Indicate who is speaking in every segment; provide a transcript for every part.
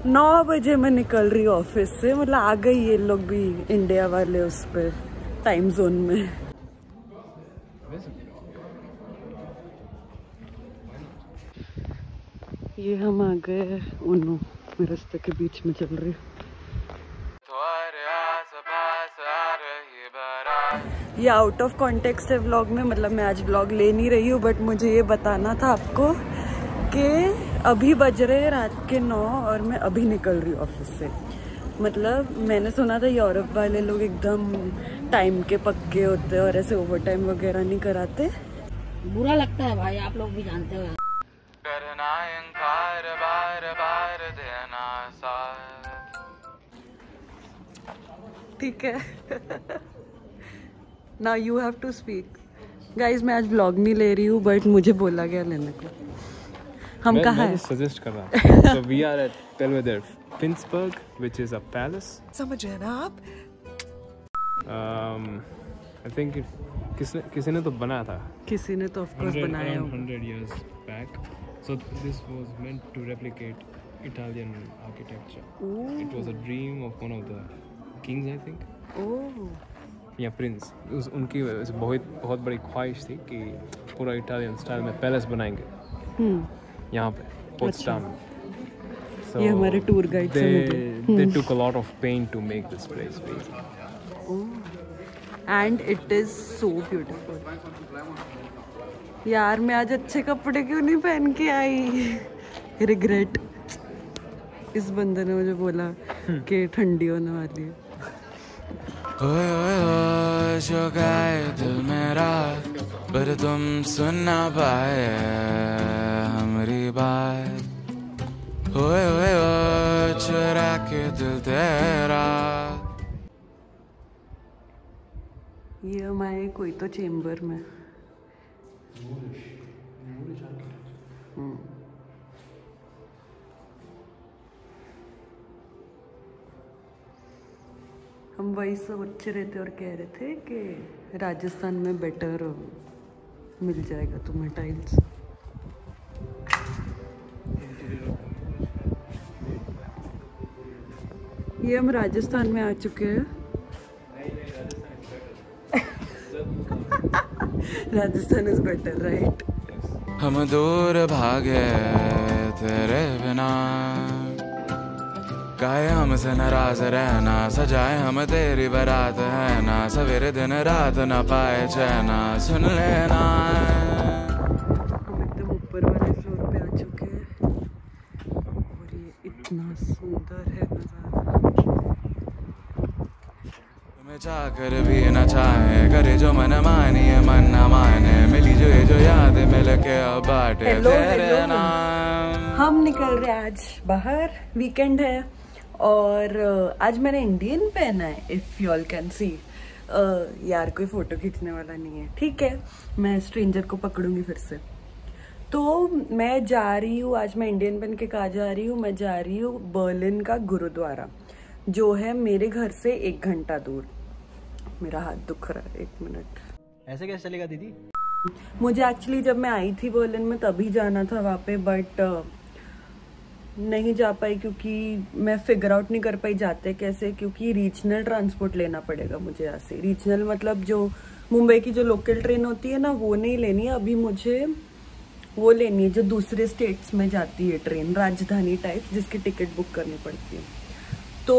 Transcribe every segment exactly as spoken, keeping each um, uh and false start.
Speaker 1: नौ बजे मैं निकल रही हूँ ऑफिस से, मतलब आ गई ये लोग भी इंडिया वाले उस पे टाइम जोन में। ये हम आ गए उन्नो, मैं रास्ते के बीच में चल रही हूँ। ये आउट ऑफ कॉन्टेक्स्ट है व्लॉग में, मतलब मैं आज व्लॉग ले नहीं रही हूँ, बट मुझे ये बताना था आपको कि अभी बज रहे रात के नौ और मैं अभी निकल रही हूँ ऑफिस से। मतलब मैंने सुना था यूरोप वाले लोग एकदम टाइम के पक्के होते हैं और ऐसे ओवर टाइम वगैरह नहीं कराते।
Speaker 2: बुरा लगता है भाई, आप लोग भी जानते हो।
Speaker 3: करना इंकार बार बार देना साथ,
Speaker 1: ठीक है। Now you have to speak. Guys मैं आज व्लॉग नहीं ले रही हूँ, बट मुझे बोला गया लेने को। हम कहाँ हैं?
Speaker 4: सजेस्ट कर रहा हूँ। So we are at Belvedere, Finnsburg, which is a palace.
Speaker 3: समझ रहे ना आप?
Speaker 4: Um, I think it, किसने किसी ने तो बनाया था।
Speaker 1: किसी ने तो ऑफ कोर्स बनाया होगा।
Speaker 4: hundred years back. So this was meant to replicate Italian architecture.
Speaker 1: Ooh.
Speaker 4: It was a dream of one of the kings, I think.
Speaker 1: Oh.
Speaker 4: या प्रिंस, उस उनकी बहुत बहुत बड़ी ख्वाहिश थी कि पूरा इटालियन स्टाइल में पैलेस बनाएंगे यहाँ पे पोट्सडाम। So
Speaker 1: ये हमारे टूर गाइड से
Speaker 4: they, they took a lot of pain to make this place basically.
Speaker 1: Oh. And it is so beautiful. यार मैं आज अच्छे कपड़े क्यों नहीं पहन के आई? रिग्रेट। इस बंदे ने मुझे बोला कि ठंडी होने वाली है।
Speaker 3: ओए ओए ओए जो गाए दिल मेरा, पर तुम सुन ना पाए हमारी बात। ओए ओए ओए चुरा के दिल तेरा।
Speaker 1: ये हमारे कोई तो चेम्बर में। हम वही सोच रहे थे और कह रहे थे कि राजस्थान में बेटर मिल जाएगा तुम्हें टाइल्स। ये हम राजस्थान में आ चुके हैं। Rajasthan is better, right?
Speaker 3: हम दूर भागे तेरे बिना, काहे हमसे नाराज रहना, सजाए हम तेरी बारात है ना, सवेरे दिन रात न पाए चैना, सुन लेना।
Speaker 1: हम एकदम ऊपर वाले फ्लोर पे आ चुके हैं और ये इतना सुंदर है नजारा।
Speaker 3: तुम्हें चाहकर भी न चाहे, करे जो मन मानी मन न माने, मिली जो ये जो याद मिल के अब बाटे तेरे नाम।
Speaker 1: हम निकल रहे आज बाहर, वीकेंड है और आज मैंने इंडियन पहना है, if you all can see. यार कोई फोटो खींचने वाला नहीं है, ठीक है, मैं स्ट्रेंजर को पकड़ूंगी फिर से। तो मैं जा रही हूँ आज, मैं इंडियन पहन के कहाँ जा रही हूँ? मैं जा रही हूँ बर्लिन का गुरुद्वारा, जो है मेरे घर से एक घंटा दूर। मेरा हाथ दुख रहा है, एक मिनट।
Speaker 5: ऐसे कैसे चलेगा दीदी?
Speaker 1: मुझे एक्चुअली जब मैं आई थी बर्लिन में तभी जाना था वहाँ पे, बट नहीं जा पाई क्योंकि मैं फिगर आउट नहीं कर पाई जाते कैसे, क्योंकि रीजनल ट्रांसपोर्ट लेना पड़ेगा मुझे यहाँ से। रीजनल मतलब जो मुंबई की जो लोकल ट्रेन होती है ना, वो नहीं लेनी है अभी मुझे, वो लेनी है जो दूसरे स्टेट्स में जाती है ट्रेन, राजधानी टाइप, जिसकी टिकट बुक करनी पड़ती है। तो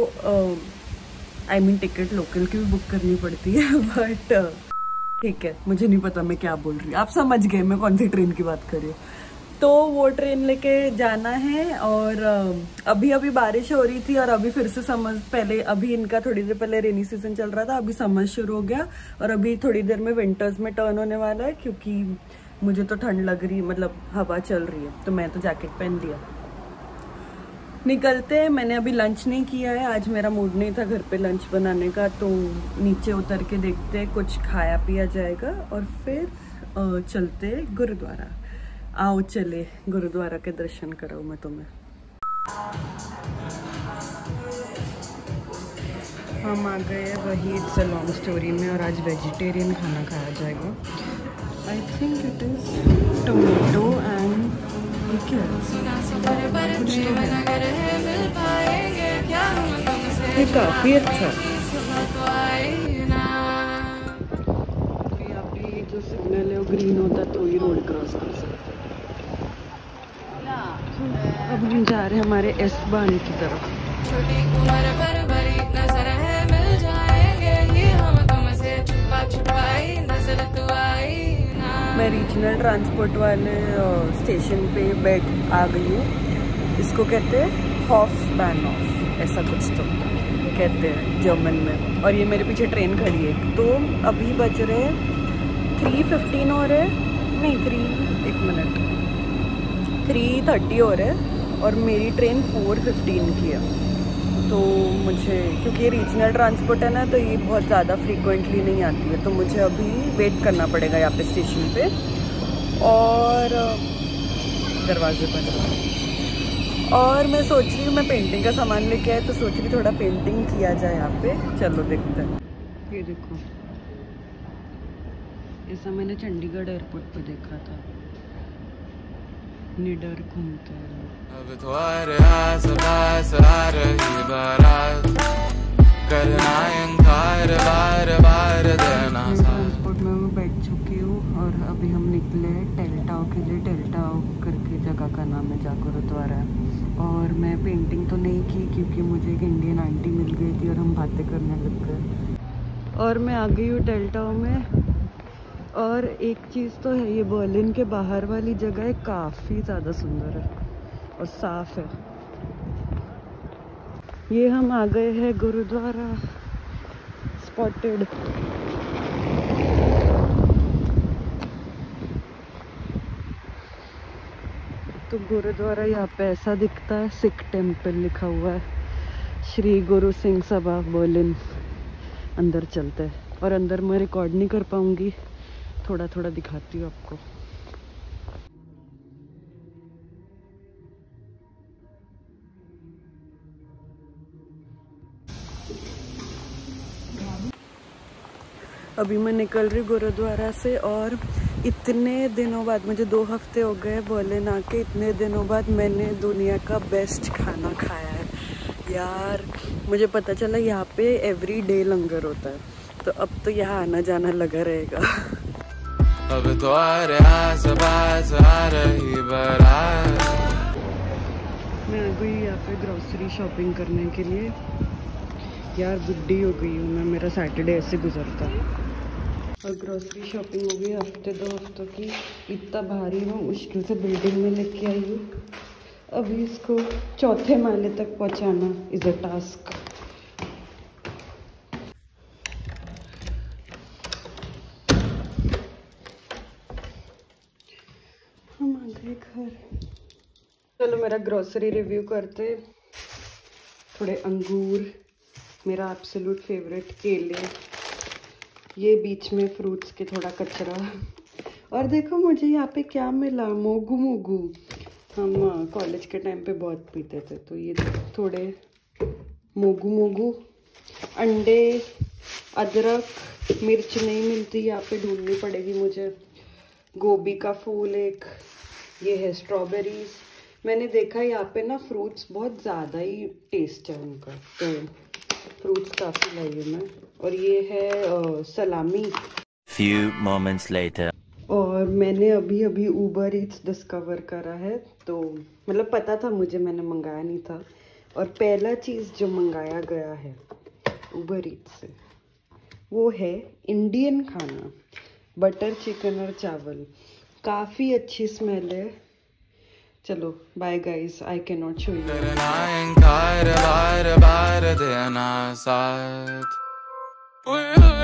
Speaker 1: आई मीन टिकट लोकल की भी बुक करनी पड़ती है, बट ठीक है, मुझे नहीं पता मैं क्या बोल रही हूँ, आप समझ गए मैं कौन सी ट्रेन की बात कर रही हूँ। तो वो ट्रेन लेके जाना है और अभी अभी बारिश हो रही थी और अभी फिर से समझ, पहले अभी इनका थोड़ी देर पहले रेनी सीजन चल रहा था, अभी समझ शुरू हो गया और अभी थोड़ी देर में विंटर्स में टर्न होने वाला है, क्योंकि मुझे तो ठंड लग रही, मतलब हवा चल रही है, तो मैं तो जैकेट पहन लिया। निकलते हैं, मैंने अभी लंच नहीं किया है, आज मेरा मूड नहीं था घर पे लंच बनाने का, तो नीचे उतर के देखते हैं कुछ खाया पिया जाएगा और फिर चलते गुरुद्वारा। आओ चले गुरुद्वारा के दर्शन कराऊँ मैं तुम्हें। हम आ गए वही इट्स अ लॉन्ग स्टोरी में और आज वेजिटेरियन खाना खाया जाएगा। I think it is tomato and ये क्या है? कुछ तो है। ये काफी अच्छा है। यहाँ पे जो सिग्नल है वो ग्रीन होता तो ही रोड क्रॉस कर सकते। अब हम जा रहे हैं हमारे एस बान की तरफ। छोटी उम्र पर बड़ी नजर है, मिल जाएंगे ये हम तुमसे छुपा छुपाई नजर तो आई ना। मैं रीजनल ट्रांसपोर्ट वाले स्टेशन पे बैठ आ गई हूँ। इसको कहते हैं हॉफ बैनऑफ, ऐसा कुछ तो कहते हैं जर्मन में। और ये मेरे पीछे ट्रेन खड़ी है। तो अभी बज रहे थ्री फिफ्टीन हो रहे, नहीं थ्री एक मिनट थ्री थर्टी हो रहे और मेरी ट्रेन फोर फिफ्टीन की है। तो मुझे, क्योंकि ये रीजनल ट्रांसपोर्ट है ना, तो ये बहुत ज़्यादा फ्रीक्वेंटली नहीं आती है, तो मुझे अभी वेट करना पड़ेगा यहाँ पे स्टेशन पे। और दरवाजे पर और मैं सोच रही हूँ, मैं पेंटिंग का सामान लेके आए तो सोच रही थोड़ा पेंटिंग किया जाए यहाँ पे। चलो देखते हैं। ये देखो, ऐसा मैंने चंडीगढ़ एयरपोर्ट पे देखा था, निडर घूमते हैं।
Speaker 3: अब तुम्हारे आस पास आ रही बारात, करना इनकार बार बार देना।
Speaker 1: ट्रांसपोर्ट में मैं बैठ चुकी हूँ और अभी हम निकले टेल्टाओ के लिए। टेल्टाओ करके जगह का नाम है, जहाँ गुरुद्वारा है। और मैं पेंटिंग तो नहीं की क्योंकि मुझे एक इंडियन आंटी मिल गई थी और हम बातें करने लग गए। और मैं आ गई हूँ टेल्टाओ में। और एक चीज़ तो है, ये बर्लिन के बाहर वाली जगह काफ़ी ज़्यादा सुंदर है और साफ है। ये हम आ गए हैं गुरुद्वारा स्पॉटेड। तो गुरुद्वारा यहाँ पे ऐसा दिखता है, सिख टेम्पल लिखा हुआ है, श्री गुरु सिंह सभा बर्लिन। अंदर चलते हैं। और अंदर मैं रिकॉर्ड नहीं कर पाऊंगी, थोड़ा थोड़ा दिखाती हूँ आपको। अभी मैं निकल रही गुरुद्वारा से और इतने दिनों बाद, मुझे दो हफ्ते हो गए बर्लिन आके, इतने दिनों बाद मैंने दुनिया का बेस्ट खाना खाया है यार। मुझे पता चला यहाँ पे एवरी डे लंगर होता है, तो अब तो यहाँ आना जाना लगा रहेगा।
Speaker 3: अब तो आस पास आ रही बारात।
Speaker 1: मैं आ गई यहाँ पे ग्रोसरी शॉपिंग करने के लिए। यार बुड्ढी हो गई हूँ मैं, मेरा सैटरडे ऐसे गुजरता। और ग्रोसरी शॉपिंग हो गई हफ्ते दो हफ्तों की। इतना भारी मैं मुश्किल से बिल्डिंग में लेके आई हूँ। अभी इसको चौथे माले तक पहुँचाना इज़ अ टास्क। हम आ गए घर। चलो मेरा ग्रोसरी रिव्यू करते। थोड़े अंगूर, मेरा एब्सोल्यूट फेवरेट केले, ये बीच में फ्रूट्स के थोड़ा कचरा। और देखो मुझे यहाँ पे क्या मिला, मोगू मोगू। हम कॉलेज के टाइम पे बहुत पीते थे, तो ये थोड़े मोगू मोगू। अंडे, अदरक, मिर्च नहीं मिलती यहाँ पे, ढूंढनी पड़ेगी मुझे। गोभी का फूल एक, ये है स्ट्रॉबेरीज। मैंने देखा यहाँ पे ना फ्रूट्स बहुत ज़्यादा ही टेस्ट है उनका, तो फ्रूट्स काफ़ी लाई हूँ मैं। और ये है आ, सलामी।
Speaker 5: Few moments later.
Speaker 1: और मैंने अभी अभी उबर ईट्स डिस्कवर करा है, तो मतलब पता था मुझे, मैंने मंगाया नहीं था। और पहला चीज़ जो मंगाया गया है उबर ईट्स से वो है इंडियन खाना, बटर चिकन और चावल। काफ़ी अच्छी स्मेल है। चलो bye guys, I can not show you.
Speaker 3: करना इनकार बार बार देना साथ।